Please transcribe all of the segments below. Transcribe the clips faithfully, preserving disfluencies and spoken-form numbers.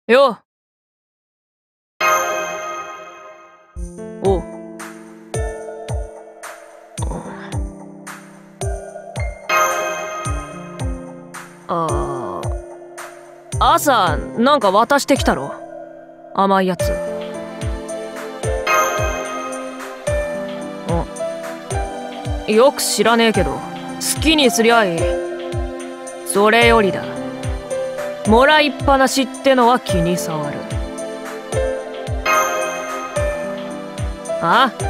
よ。おう。あー朝なんか渡してきたろ、甘いやつ。およく知らねえけど好きにすりゃいい。それよりだ、もらいっぱなしってのは気に障る。あ？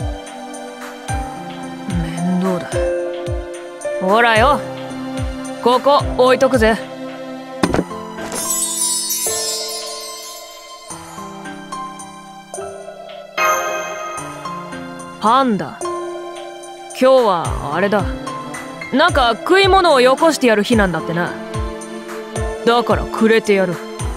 面倒だ。ほらよ、ここ置いとくぜ。パンダ、今日はあれだ、なんか食い物をよこしてやる日なんだってな。だからくれてやる。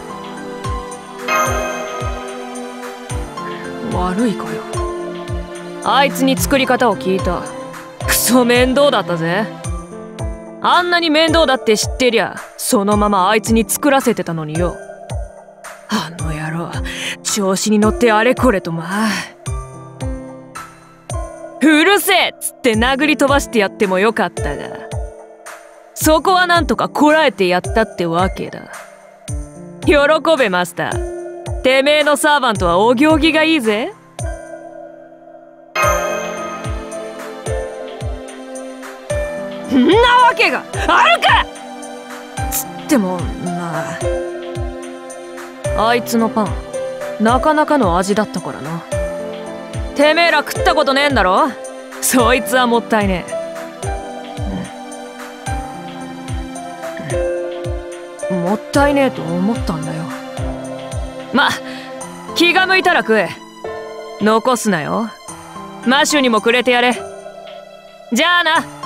悪いかよ。あいつに作り方を聞いた。クソ面倒だったぜ。あんなに面倒だって知ってりゃそのままあいつに作らせてたのによ。あの野郎、調子に乗ってあれこれと。まあうるせえっつって殴り飛ばしてやってもよかったが、そこはなんとかこらえてやったってわけだ。喜べマスター、てめえのサーバントはお行儀がいいぜ。んなわけがあるか。つってもまあ、あいつのパンなかなかの味だったからな。てめえら食ったことねえんだろ。そいつはもったいねえ、うん、もったいねえと思ったんだよ。ま、気が向いたら食え。残すなよ。マシュにもくれてやれ。じゃあな。